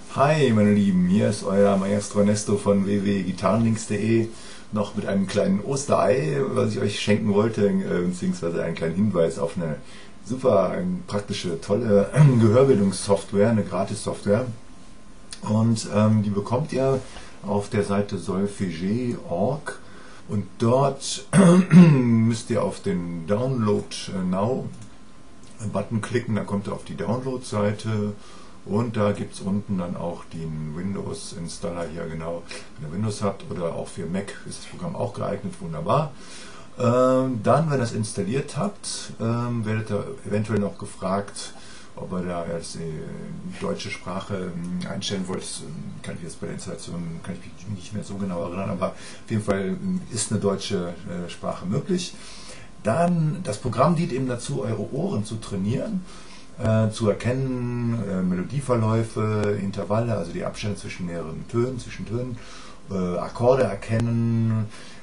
Hi meine Lieben, hier ist euer Maestro Ernesto von www.gitarrenlinks.de noch mit einem kleinen Osterei, was ich euch schenken wollte, beziehungsweise einen kleinen Hinweis auf eine super praktische, tolle Gehörbildungssoftware, eine Gratis-Software. Und die bekommt ihr auf der Seite solfeger.org und dort müsst ihr auf den Download Now Button klicken, dann kommt ihr auf die Download-Seite und da gibt es unten dann auch den Windows-Installer hier, genau, wenn ihr Windows habt oder auch für Mac ist das Programm auch geeignet, wunderbar. Dann, wenn ihr das installiert habt, werdet ihr eventuell noch gefragt, ob ihr da als deutsche Sprache einstellen wollt. Kann ich jetzt bei der Installation kann ich mich nicht mehr so genau erinnern, aber auf jeden Fall ist eine deutsche Sprache möglich. Dann, das Programm dient eben dazu, eure Ohren zu trainieren, zu erkennen, Melodieverläufe, Intervalle, also die Abstände zwischen mehreren Tönen, Akkorde erkennen,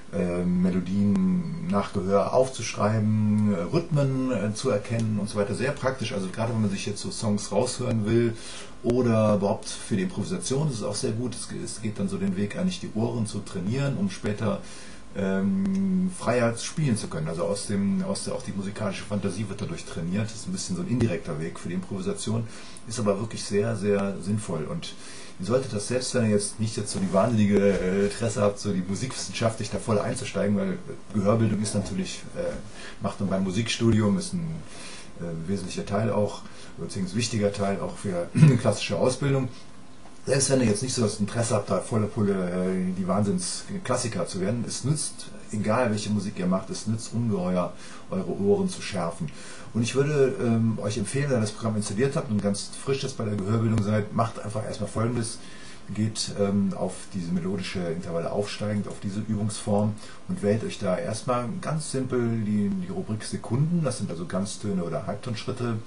Melodien nach Gehör aufzuschreiben, Rhythmen zu erkennen und so weiter. Sehr praktisch, also gerade wenn man sich jetzt so Songs raushören will oder überhaupt für die Improvisation ist es auch sehr gut. Es geht dann so den Weg, eigentlich die Ohren zu trainieren, um später freier spielen zu können. Also auch die musikalische Fantasie wird dadurch trainiert. Das ist ein bisschen so ein indirekter Weg für die Improvisation, ist aber wirklich sehr, sehr sinnvoll. Und ihr solltet das, selbst wenn ihr jetzt nicht so die wahnsinnige Interesse habt, so die musikwissenschaftlich da voll einzusteigen, weil Gehörbildung ist natürlich, macht man beim Musikstudium, ist ein wesentlicher Teil auch, beziehungsweise wichtiger Teil auch für eine klassische Ausbildung. Selbst wenn ihr jetzt nicht so das Interesse habt, da volle Pulle die Wahnsinnsklassiker zu werden, es nützt, egal welche Musik ihr macht, es nützt ungeheuer, eure Ohren zu schärfen. Und ich würde euch empfehlen, wenn ihr das Programm installiert habt und ganz frisch jetzt bei der Gehörbildung seid, macht einfach erstmal Folgendes. Geht auf diese melodische Intervalle aufsteigend, auf diese Übungsform und wählt euch da erstmal ganz simpel die Rubrik Sekunden, das sind also Ganztöne oder Halbtonschritte.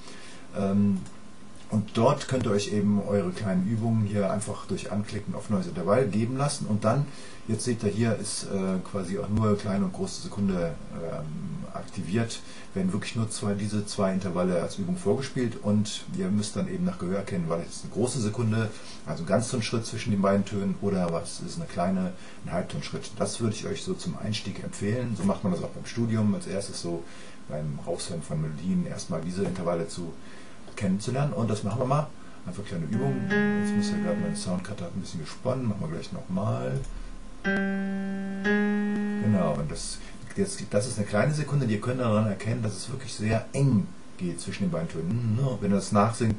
Und dort könnt ihr euch eben eure kleinen Übungen hier einfach durch Anklicken auf neues Intervall geben lassen. Und dann, jetzt seht ihr hier, ist quasi auch nur kleine und große Sekunde aktiviert. Werden wirklich nur diese zwei Intervalle als Übung vorgespielt. Und ihr müsst dann eben nach Gehör erkennen, war das jetzt eine große Sekunde, also ein Ganztonschritt zwischen den beiden Tönen, oder was ist ein Halbtonschritt. Das würde ich euch so zum Einstieg empfehlen. So macht man das auch beim Studium. Als erstes so beim Raushören von Melodien erstmal diese Intervalle kennenzulernen, und das machen wir mal. Einfach kleine Übung. Jetzt muss ja gerade mein Soundcutter ein bisschen gesponnen. Machen wir gleich nochmal. Genau, und das ist eine kleine Sekunde, die ihr könnt daran erkennen, dass es wirklich sehr eng geht zwischen den beiden Tönen. Wenn ihr das nachsingt,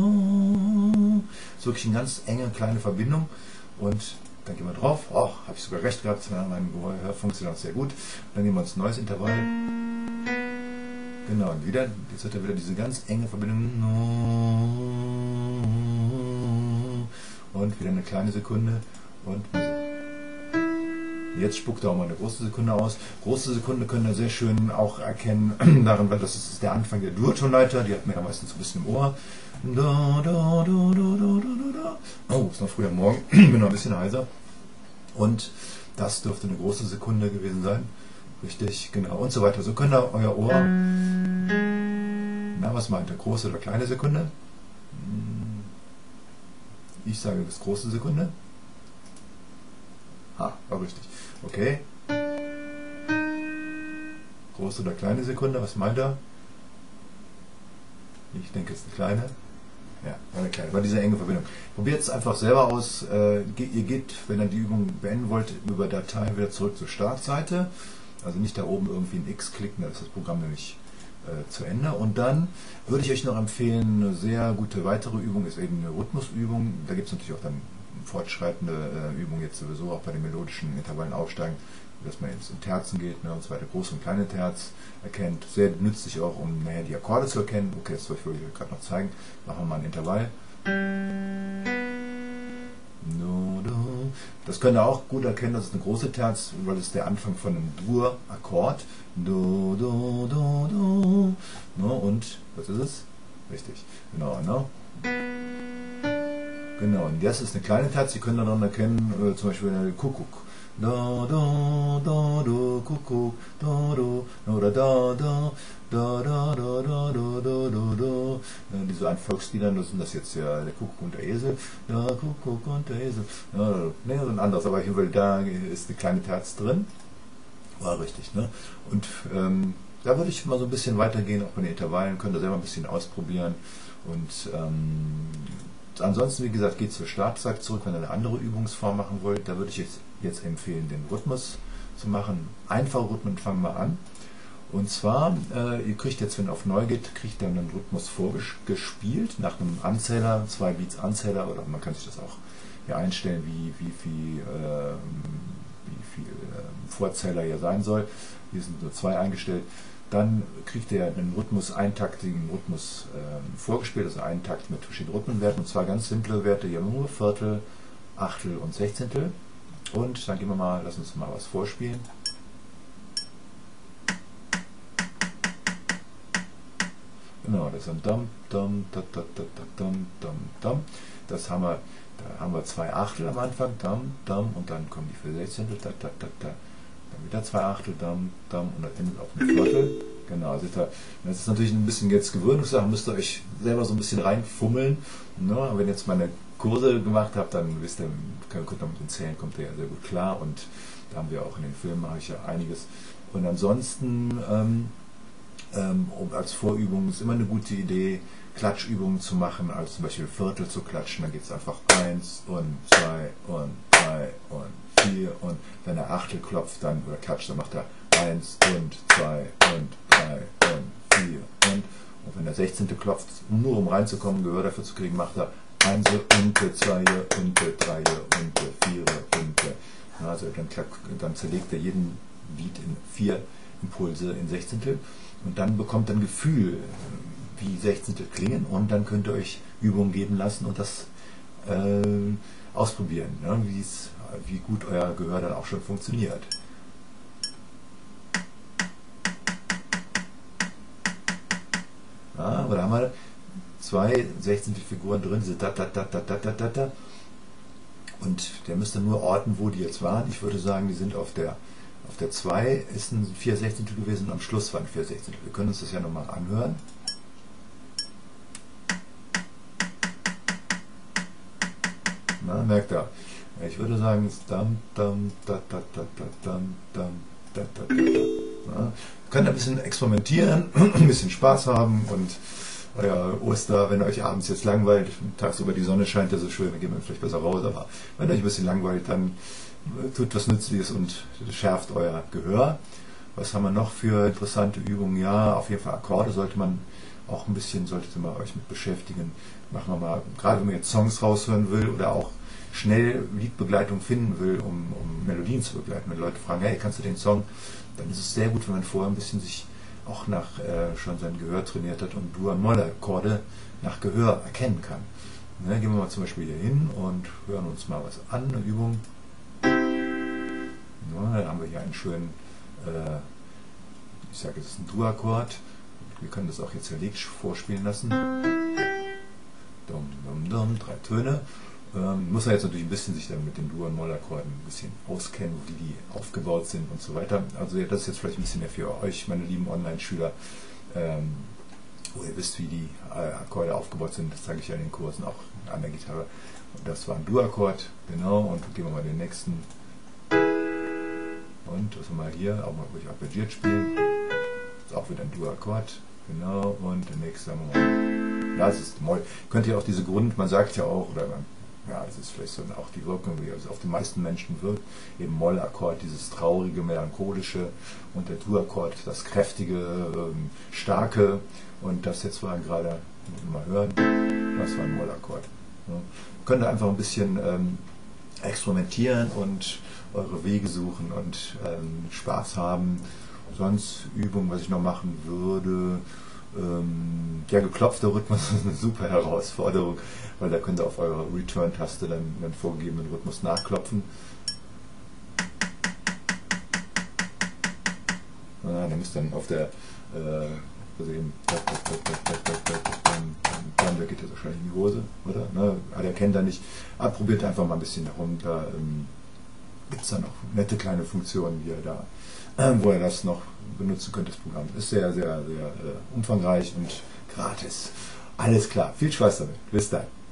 ist wirklich eine ganz enge kleine Verbindung. Und dann gehen wir drauf. Oh, habe ich sogar recht gehabt, mein Gehör funktioniert sehr gut. Dann nehmen wir uns ein neues Intervall. Genau, und jetzt hat er wieder diese ganz enge Verbindung. Und wieder eine kleine Sekunde. Und jetzt spuckt er auch mal eine große Sekunde aus. Große Sekunde können wir sehr schön auch erkennen daran, weil das ist der Anfang der Dur-Tonleiter. Die hat man ja meistens so ein bisschen im Ohr. Oh, ist noch früh am Morgen. Bin noch ein bisschen heiser. Und das dürfte eine große Sekunde gewesen sein. Richtig, genau, und so weiter. So könnt ihr euer Ohr. Na, was meint ihr? Große oder kleine Sekunde? Ich sage das große Sekunde. War richtig. Okay. Große oder kleine Sekunde, was meint ihr? Ich denke, es ist eine kleine. Ja, eine kleine, war diese enge Verbindung. Probiert es einfach selber aus. Ihr geht, wenn ihr die Übung beenden wollt, über Datei wieder zurück zur Startseite. Also nicht da oben irgendwie ein X klicken, dann ist das Programm nämlich zu Ende. Und dann würde ich euch noch empfehlen, eine sehr gute weitere Übung ist eben eine Rhythmusübung. Da gibt es natürlich auch dann fortschreitende Übungen jetzt sowieso, auch bei den melodischen Intervallen aufsteigen, dass man jetzt in Terzen geht, und zwar der große und kleine Terz erkennt. Sehr nützlich auch, um nachher die Akkorde zu erkennen. Okay, das wollte ich euch gerade noch zeigen. Machen wir mal ein Intervall. Das könnt ihr auch gut erkennen, das ist eine große Terz, weil es der Anfang von einem Dur-Akkord. Do, do, do, do. No, und was ist es? Richtig, genau. No? Genau, und das ist eine kleine Terz, die könnt ihr dann erkennen, zum Beispiel eine Kuckuck. da, da, da, do, Kuckuck, da, do, oder da, da, da, da, da, da, da, da, da, da. Diese ein Volksliedern, das sind das jetzt ja der Kuckuck und der Esel, der Kuckuck und der Esel, ja, ne, so ein anderes, aber hier, da ist eine kleine Terz drin, war richtig, ne? Und da würde ich mal so ein bisschen weitergehen, auch bei den Intervallen, könnt ihr selber ein bisschen ausprobieren und ansonsten, wie gesagt, geht zur Schlagzeug zurück, wenn ihr eine andere Übungsform machen wollt. Da würde ich jetzt empfehlen, den Rhythmus zu machen. Einfache Rhythmen fangen wir an. Und zwar, ihr kriegt jetzt, wenn ihr auf Neu geht, kriegt ihr einen Rhythmus vorgespielt, nach einem Anzähler, 2 Beats Anzähler, oder man kann sich das auch hier einstellen, wie viel Vorzähler hier sein soll. Hier sind nur 2 eingestellt. Dann kriegt ihr einen Rhythmus, eintaktigen Rhythmus vorgespielt, also einen Takt mit verschiedenen Rhythmenwerten, und zwar ganz simple Werte, hier nur Viertel, Achtel und Sechzehntel. Und dann gehen wir mal, lass uns mal was vorspielen. Genau, das ist ein Dam, Dam, da, da, da, da, Dam, Dam, Dam. Das haben wir, da haben wir 2 Achtel am Anfang, Dam, Dam, und dann kommen die 4 Sechzehntel, da, da, da, da. Dann wieder 2 Achtel, Dam, Dam, und dann endet auf eine Viertel. Genau, das ist natürlich ein bisschen jetzt Gewöhnungssache, müsst ihr euch selber so ein bisschen reinfummeln. Ne? Wenn ihr jetzt meine Kurse gemacht habt, dann wisst ihr, könnt ihr mit den Zählen, kommt ihr ja sehr gut klar, und da haben wir auch in den Filmen, mache ich ja einiges. Und ansonsten, als Vorübung ist immer eine gute Idee, Klatschübungen zu machen, also zum Beispiel Viertel zu klatschen, dann geht es einfach 1 und 2 und 3 und 4, und wenn er Achtel klopft dann oder klatscht, dann macht er 1 und 2 und 3 und 4 und wenn der 16. klopft, nur um reinzukommen, Gehör dafür zu kriegen, macht er 1 und 2 und 3 und 4 und also dann zerlegt er jeden Beat in 4 Impulse in Sechzehntel, und dann bekommt er ein Gefühl, wie Sechzehntel klingen, und dann könnt ihr euch Übungen geben lassen und das ausprobieren, ne, wie gut euer Gehör dann auch schon funktioniert. Ja, aber da haben wir 2 Sechzehntelfiguren drin, diese da, da, da, da, da, da, da, da. Und der müsste nur orten, wo die jetzt waren. Ich würde sagen, die sind auf der 2 ist ein 4 Sechzehntel gewesen, und am Schluss waren 4 Sechzehntel. Wir können uns das ja nochmal anhören. Na, merkt ihr. Ich würde sagen, es ist dam, dam, da, da, da, da, dam, dam, da, da, da, da. Ja, könnt ein bisschen experimentieren, ein bisschen Spaß haben, und euer Oster, wenn euch abends jetzt langweilt, tagsüber die Sonne scheint ja so schön, dann geht man vielleicht besser raus, aber wenn euch ein bisschen langweilt, dann tut was Nützliches und schärft euer Gehör. Was haben wir noch für interessante Übungen? Ja, auf jeden Fall Akkorde sollte man auch ein bisschen, solltet ihr mal euch mit beschäftigen. Machen wir mal, gerade wenn man jetzt Songs raushören will oder auch schnell Liedbegleitung finden will, um Melodien zu begleiten. Wenn Leute fragen, hey, kannst du den Song? Dann ist es sehr gut, wenn man vorher ein bisschen sich auch nach schon sein Gehör trainiert hat und Dur- und Moll-Akkorde nach Gehör erkennen kann. Ne, gehen wir mal zum Beispiel hier hin und hören uns mal was an, eine Übung. Ja, dann haben wir hier einen schönen, ich sage, es ist ein Dur-Akkord. Wir können das auch jetzt erlegt vorspielen lassen. Dum, dum, dum, 3 Töne. Muss man jetzt natürlich ein bisschen sich dann mit den Dur- und Moll-Akkorden ein bisschen auskennen, wie die aufgebaut sind und so weiter. Also das ist jetzt vielleicht ein bisschen mehr für euch, meine lieben Online-Schüler, wo ihr wisst, wie die Akkorde aufgebaut sind. Das zeige ich ja in den Kursen auch an der Gitarre. Und das war ein Dur-Akkord, genau, und gehen wir mal den nächsten. Und was haben wir hier? Auch mal ruhig arpeggiert spielen. Das ist auch wieder ein Dur-Akkord. Genau, und der nächste haben wir mal. Ja, es ist Moll. Könnt ihr auch diese man sagt ja auch, oder ja, das ist vielleicht so auch die Wirkung, wie es auf die meisten Menschen wirkt, eben Moll-Akkord, dieses traurige, melancholische, und der Dur-Akkord, das kräftige, starke, und das jetzt war gerade, mal hören, das war ein Moll-Akkord. Ja. Könnt ihr einfach ein bisschen experimentieren und eure Wege suchen und Spaß haben. Sonst Übungen, was ich noch machen würde, der geklopfte Rhythmus ist eine super Herausforderung, weil da könnt ihr auf eurer Return-Taste dann einen vorgegebenen Rhythmus nachklopfen. Dann müsst ihr dann auf der der geht jetzt wahrscheinlich in die Hose, oder? Ne? Der kennt er nicht. Probiert einfach mal ein bisschen herum, da gibt es da noch nette kleine Funktionen, wo ihr das noch benutzen könnt. Das Programm ist sehr, sehr, sehr umfangreich und gratis. Alles klar, viel Spaß damit. Bis dann.